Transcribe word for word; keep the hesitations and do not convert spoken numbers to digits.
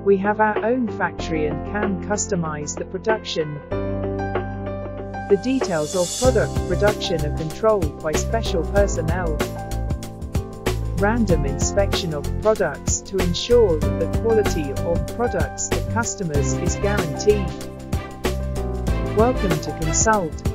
We have our own factory and can customize the production. The details of product production are controlled by special personnel. Random inspection of products to ensure that the quality of products to customers is guaranteed. Welcome to consult.